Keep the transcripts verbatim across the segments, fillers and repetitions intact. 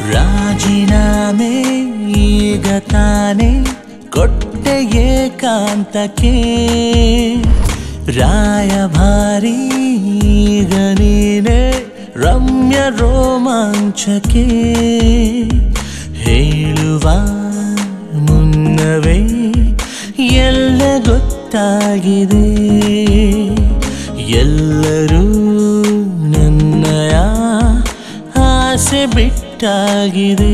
ರಾಜೀನಾಮೆ ಈಗ ತಾನೇ ಕೊಟ್ಟೆ ಏಕಾಂತಕ್ಕೆ ರಾಯಭಾರಿ ಈಗ ನೀನೆ ರಮ್ಯ ರೋಮಾಂಚಕ್ಕೆ ಹೇಳುವ ಮುನ್ನವೇ ಎಲ್ಲ ಗೊತ್ತಾಗಿದೆ ಎಲ್ಲರೂ ನನ್ನಯ ಆಸೆ ಬಿಟ್ಟಾಗಿದೆ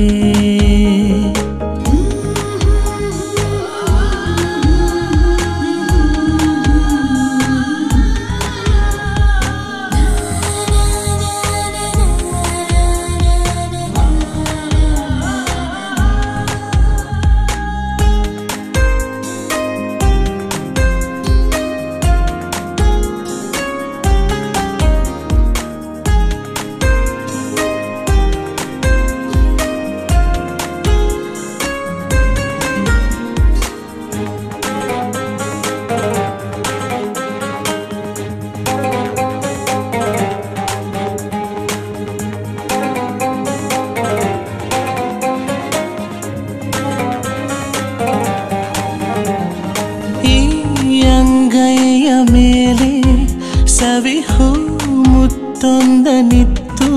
ಅಂಗೈಯ ಮೇಲೆ ಸವಿಹೂ ಮುತ್ತೊಂದನಿತ್ತು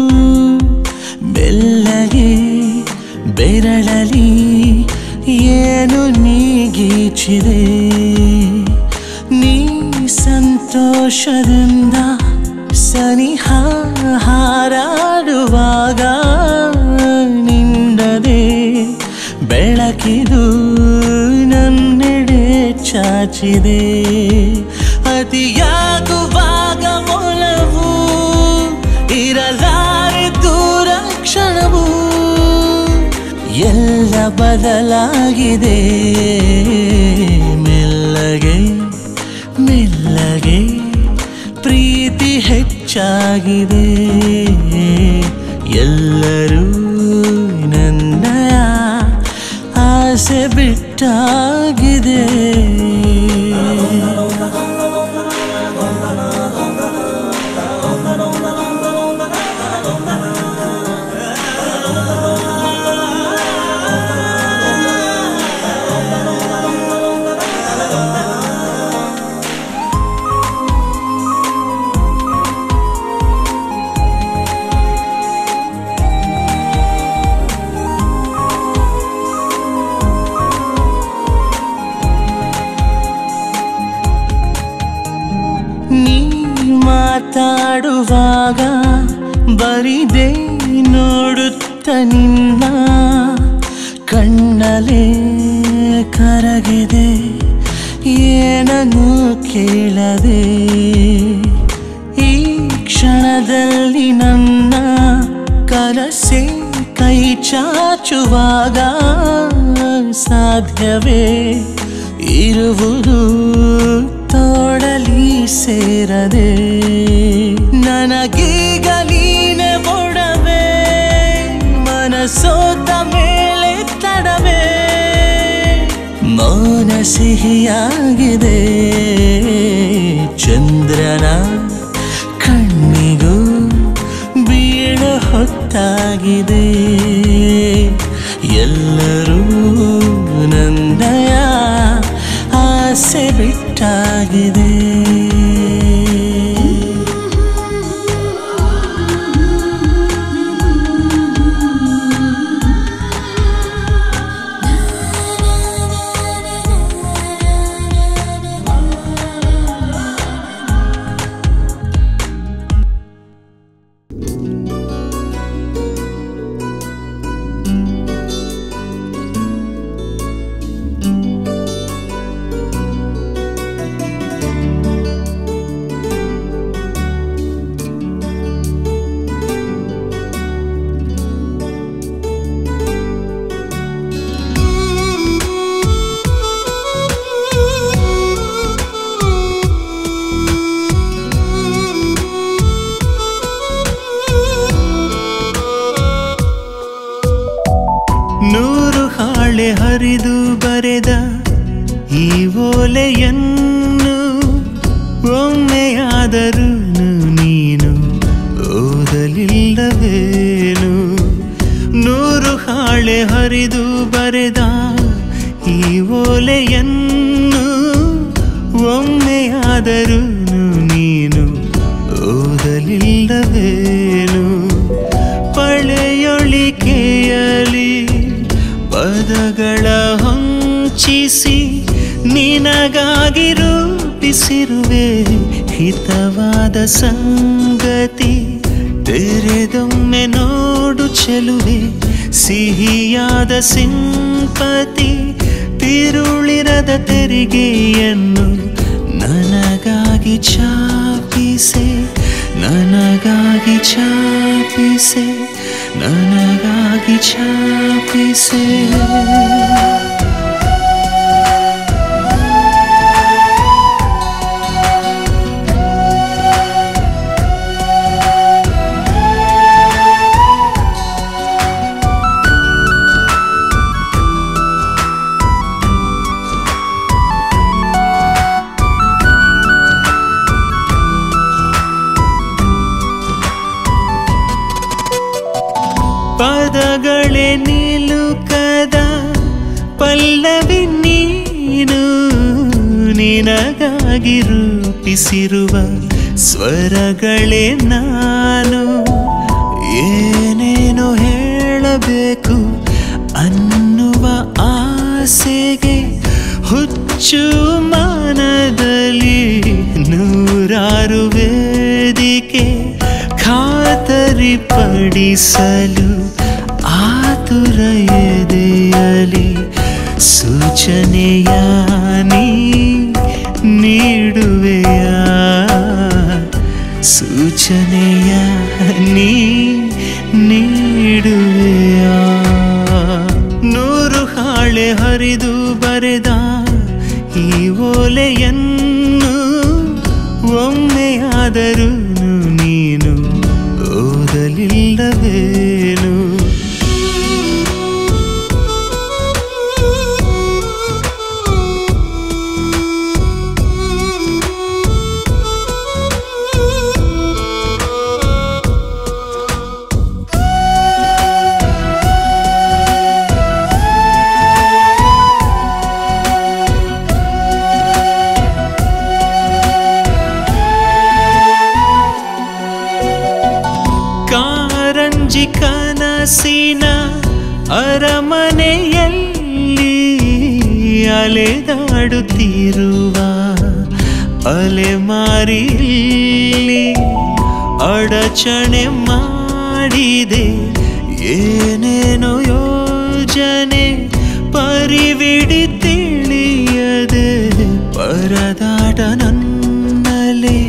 ಬೆಲ್ಲಗೆ ಬೆರಳಲಿ ಏನು ನೀಗೀಚಿದೆ ನೀ ಸಂತೋಷದಿಂದ ಸನಿಹ ಹಾರಾಡುವಾಗ ನಿಂದದೆ ಬೆಳಕಿದು ನನ್ನೆಡೆ ಚಾಚಿದೆ ಅತಿಯಾಗುವಾಗ ಒಲವು ಇರಲಾರೆ ದೂರ ಕ್ಷಣವು ಎಲ್ಲ ಬದಲಾಗಿದೆ ಮೆಲ್ಲಗೆ ಮೆಲ್ಲಗೆ ಪ್ರೀತಿ ಹೆಚ್ಚಾಗಿದೆ ಎಲ್ಲರೂ ನನ್ನಯ ಆಸೆ ಬಿಟ್ಟಾಗಿದೆ ಮಾತಾಡುವಾಗ ಬರಿದೆ ನೋಡುತ್ತ ನಿನ್ನ ಕಣ್ಣಲೆ ಕರಗಿದೆ ಏನನ್ನು ಕೇಳದೆ ಈ ಕ್ಷಣದಲ್ಲಿ ನನ್ನ ಕನಸೆ ಕೈ ಚಾಚುವಾಗ ಸಾಧ್ಯವೇ ಇರುವುದು ತೋಡಲಿ ಸೇರದೆ ನನಗೀಗ ನೀನೆ ಒಡವೆ ಮನಸೋತ ಮೇಲೆ ತಡವೆ ಮೌನ ಸಿಹಿಯಾಗಿದೆ ಚಂದ್ರನ ಕಣ್ಣಿಗೂ ಬೀಳು ಹೊತ್ತಾಗಿದೆ ಎಲ್ಲರೂ ನನ್ನಯ ಆಸೆ ಬಿಟ್ಟಾಗಿದೆ ನೂರು ಹಾಳೆ ಹರಿದು ಬರೆದ ಈ ಓಲೆಯನ್ನು ಒಮ್ಮೆಯಾದರೂ ನೀನು ಓದಲಿಲ್ಲವೇನು ನೂರು ಹಾಳೆ ಹರಿದು ಬರೆದ ಈ ಓಲೆಯನ್ನು ಒಮ್ಮೆಯಾದರೂ ನೀನು ಓದಲಿಲ್ಲವೇನು? ಪಳೆಯೊಳಿಕೆಯಲಿ ಪದಗಳ ಹೊಂಚಿಸಿ ನಿನಗಾಗಿ ರೂಪಿಸಿರುವೆ ಹಿತವಾದ ಸಂಗತಿ. ತೆರೆದೊಮ್ಮೆ ನೋಡು ಚೆಲುವೆ ಸಿಹಿಯಾದ ಸಿಂಪತಿ. ತಿರುಳಿರದ ತೆರಿಗೆಯನ್ನು ನನಗಾಗಿ ಛಾಪಿಸೆ, ನನಗಾಗಿ ಛಾಪಿಸೆ, ನನಗಾಗಿ ಛಾಪಿಸೆ. ಪದಗಳೇ ನಿಲುಕದ ಪಲ್ಲವಿ ನೀನು, ನಿನಗಾಗಿ ರೂಪಿಸಿರುವ ಸ್ವರಗಳೇ ನಾನು. ಏನೇನೋ ಹೇಳಬೇಕು ಅನ್ನುವ ಆಸೆಗೆ ಹುಚ್ಚು ಮನದಲ್ಲಿ ನೂರಾರು ವೇದಿಕೆ. ಖಾತರಿ ಪಡಿಸಲು ಆತುರ ಎದೆಯಲಿ ಸೂಚನೆಯ ನೀ ನೀಡುವೆಯ, ಸೂಚನೆಯ ನೀ ನೀಡುವೆಯ. ನೂರು ಹಾಳೆ ಹರಿದು ಬರೆದ ಈ ಓಲೆಯನ್ನು ಒಮ್ಮೆಯಾದರೂ ನೀನು ಓದಲಿಲ್ಲವೇನು? ಕಾರಂಜಿ ಕನಸಿನ ಅರಮನೆಯಲ್ಲಿ ಅಲೆದಾಡುತ್ತಿರುವ ಅಲೆಮಾರಿಲಿ ಅಡಚಣೆ ಮಾಡಿದೆ ಏನೇನೋ ಯೋಜನೆ. ಪರಿವಿಡಿ ತಿಳಿಯದೆ ಪರದಾಟ ನನ್ನಲೆ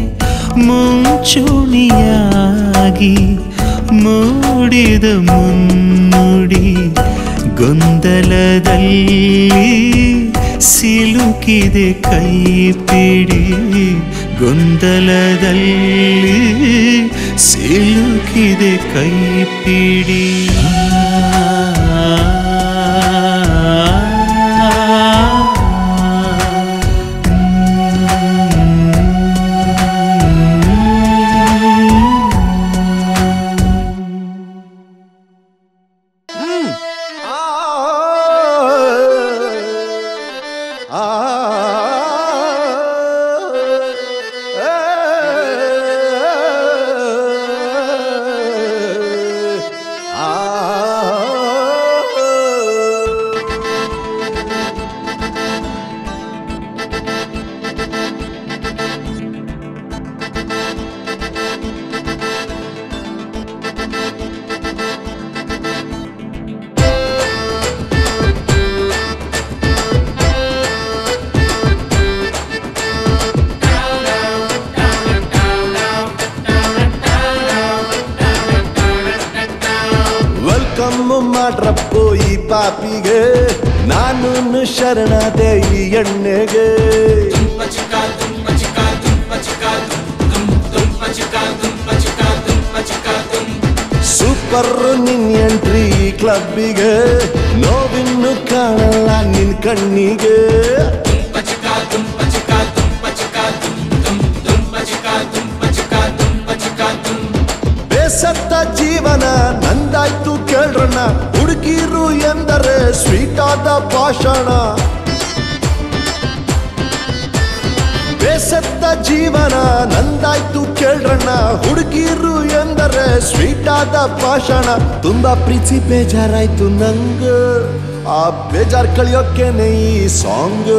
ಮುಂಚೂಣಿಯಾಗಿ ಮೂಡಿದ ಮುನ್ನುಡಿ. ಗೊಂದಲದಲ್ಲಿ ಸಿಲುಕಿದೆ ಕೈಪಿಡಿ, ಗೊಂದಲದಲ್ಲಿ ಸಿಲುಕಿದೆ ಕೈಪಿಡಿ. ಮಾಡ್ರಪ್ಪೋ ಈ ಪಾಪಿಗೆ, ನಾನು ಶರಣಾದೆ ಈ ಎಣ್ಣೆಗೆ. ಸೂಪರ್ ನಿನ್ ಎಂಟ್ರಿ ಈ ಕ್ಲಬ್ಬಿಗೆ, ನೋವಿನ್ನು ಕಾಣಲ್ಲ ನಿನ್ ಕಣ್ಣಿಗೆ. ಬೇಸತ್ತ ಜೀವನ ನಂದಾಯ್ತು ಕೇಳ್ರಣ್ಣ, ಹುಡುಗಿರು ಸ್ವೀಟ್ ಆದ ಭಾಷಣ ಬೇಸತ್ತ ಜೀವನ ನಂದಾಯ್ತು ಕೇಳ್ರಣ್ಣ ಹುಡುಗಿರು ಎಂದರೆ ಸ್ವೀಟ್ ಆದ ಭಾಷಣ ತುಂಬಾ ಪ್ರೀತಿ ಬೇಜಾರಾಯ್ತು ನಂಗ ಆ ಬೇಜಾರ್ ಕಳಿಯೋಕೆನೆ ಈ ಸಾಂಗ್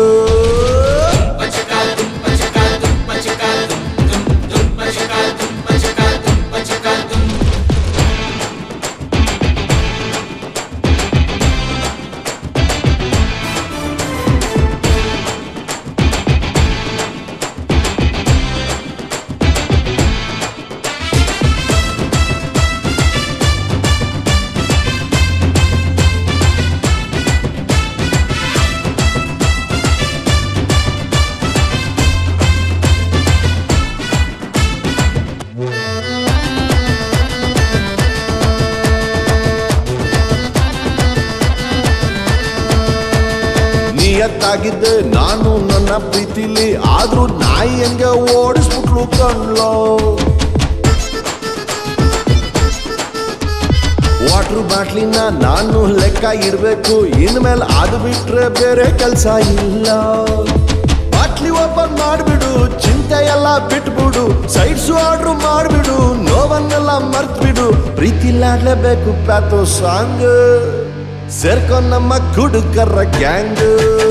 ನಿಯತ್ತಾಗಿದ್ದೆ ನಾನು ನನ್ನ ಪ್ರೀತಿಲಿ ಆದ್ರೂ ನಾಯಿ ಹಂಗೆ ಓಡಿಸ್ಬಿಟ್ಲು ಕಣ್ಲೋ ವಾಟರ್ ಬಾಟ್ಲಿನ ನಾನು ಲೆಕ್ಕ ಇಡ್ಬೇಕು ಇನ್ಮೇಲೆ ಅದು ಬಿಟ್ರೆ ಬೇರೆ ಕೆಲಸ ಇಲ್ಲ ಬಾಟ್ಲಿ ಓಪನ್ ಮಾಡ್ಬಿಡು ಚಿಂತೆ ಎಲ್ಲ ಬಿಟ್ಬಿಡು ಸೈಡ್ಸು ಆರ್ಡ್ರು ಮಾಡ್ಬಿಡು ನೋವನ್ನೆಲ್ಲ ಮರ್ತ್ಬಿಡು ಪ್ರೀತಿಲಾಡ್ಲೇಬೇಕು ಪ್ಯಾತೋ ಸಾಂಗ್ ಸೇರ್ಕೊ ನಮ್ಮ ಕುಡುಕರ ಗ್ಯಾಂಗ್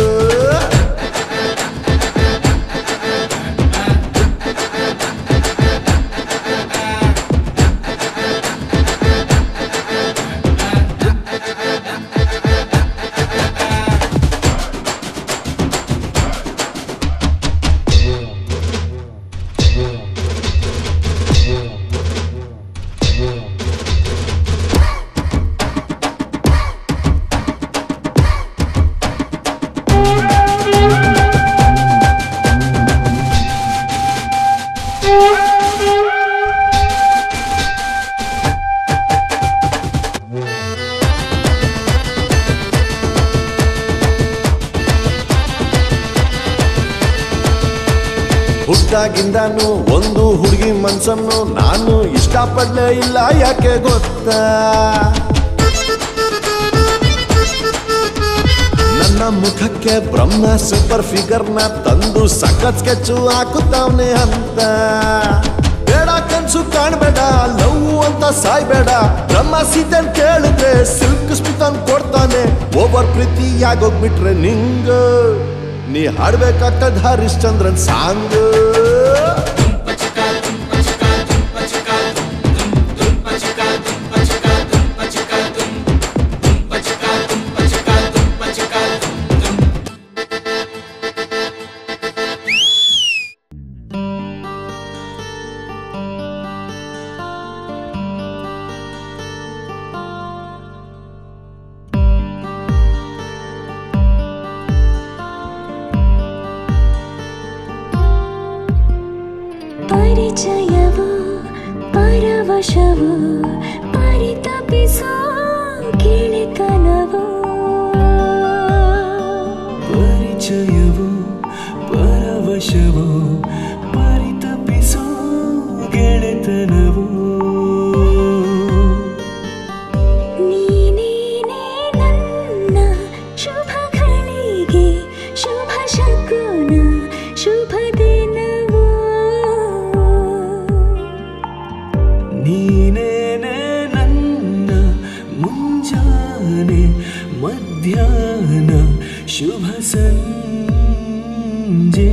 ಹುಟ್ಟಾಗಿಂದಾನು ಒಂದು ಹುಡುಗಿ ಮನ್ಸನ್ನು ನಾನು ಇಷ್ಟಪಡಲೇ ಇಲ್ಲ ಯಾಕೆ ಗೊತ್ತಾ ನನ್ನ ಮುಖಕ್ಕೆ ಬ್ರಹ್ಮ ಸೂಪರ್ ಫಿಗರ್ನ ತಂದು ಸಖತ್ ಸ್ಕೆಚ್ ಹಾಕುತ್ತಾವನೆ ಅಂತ ಬೇಡ ಕನ್ಸು ಕಾಣ್ಬೇಡ ಲವ್ ಅಂತ ಸಾಯ್ಬೇಡ ಬ್ರಹ್ಮ ಸೀತನ್ ಕೇಳಿದ್ರೆ ಸಿಲ್ಕ್ ಸ್ಮಿತನ್ ಕೊಡ್ತಾನೆ ಓವರ್ ಪ್ರೀತಿ ಯಾಗೋಗ್ಬಿಟ್ರೆ ನಿಂಗ ನೀ ಹಾಡ್ಬೇಕಾಗ್ತದ ಹರಿಶ್ಚಂದ್ರನ್ ಸಾಂಗ್ ಪರಿಚಯವು ಪರವಶವು ಪರಿತಪಿಸೋ ಗೆಳೆತನವು ಪರಿಚಯವು ಪರವಶವು ಪರಿತಪಿಸೋ ಗೆಳೆತನವು ನೀನೇನೇ ನನ್ನ ಶುಭ ಘಳಿಗೆ ಶುಭ ಶಕುನ ಶುಭ ದಿನವು ನೀನೇನೆ ನನ್ನ ಮುಂಜಾನೆ ಮಧ್ಯಾಹ್ನ ಶುಭ ಸಂಜೆ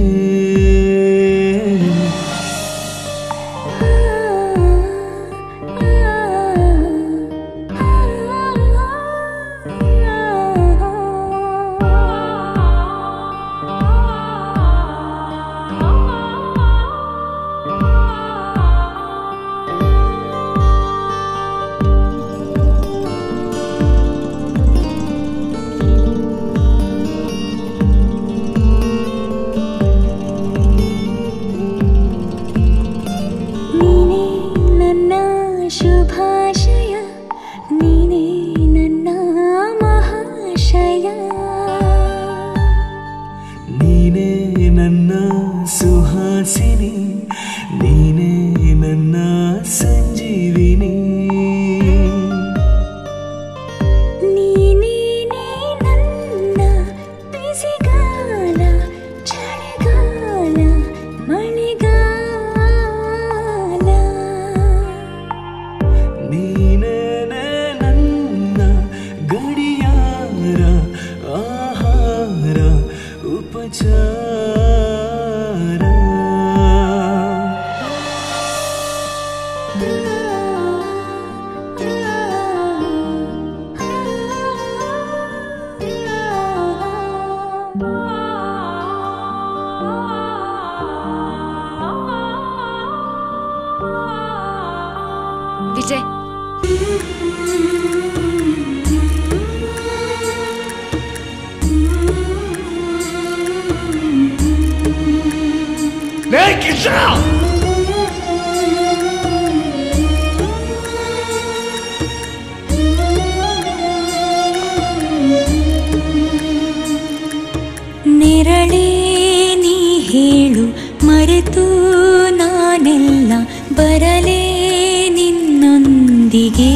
ನೆರಳೇ ನೀ ಹೇಳು ಮರೆತು ನಾನೆಲ್ಲ ಬರಲೇ ನಿನ್ನೊಂದಿಗೆ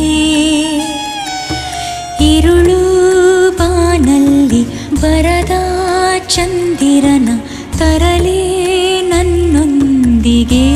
ഇരുಳು ಬಾನಲ್ಲಿ ಬರದ ಚಂದಿರನ ತರಲೇ ನನ್ನೊಂದಿಗೆ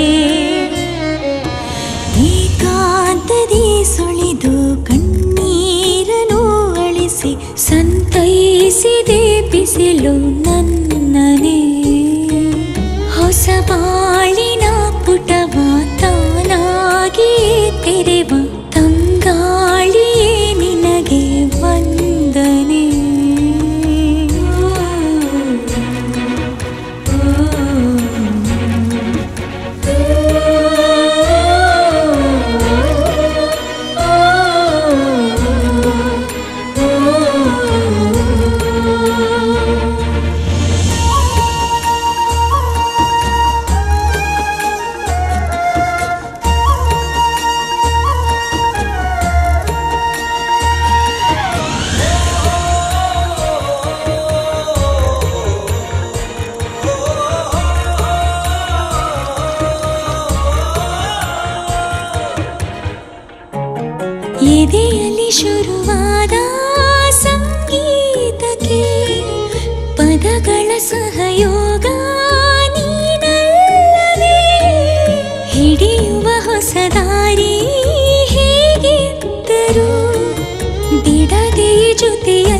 ಏಕಾಂತದಿ ಸುಳಿದು ಕಣ್ಣೀರನು ಅಳಿಸಿ ಸಂತೈಸಿದೆ ಬಿಸಿಲು ನನ್ನನೇ ಹೊಸ ಬಾಳಿನ ಪುಟವ ತಾನಾಗಿ ತೆರೆವ ತಂಗಾಳಿಯೇ ನಿನಗೆ ವಂದನೆ ಎದೆಯಲ್ಲಿ ಶುರುವಾದ ಸಂಗೀತಕ್ಕೆ ಪದಗಳ ಸಹಯೋಗ ನೀನಲ್ಲವೇ ಹಿಡಿಯುವ ಹೊಸ ದಾರಿ ಹೇಗಿದ್ದರೂ ಬಿಡದೆ ಜೊತೆಯ